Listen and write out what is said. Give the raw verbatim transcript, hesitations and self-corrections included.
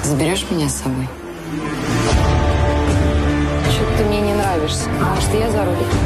Заберешь меня с собой? Что-то ты мне не нравишься. Может, я за рулем?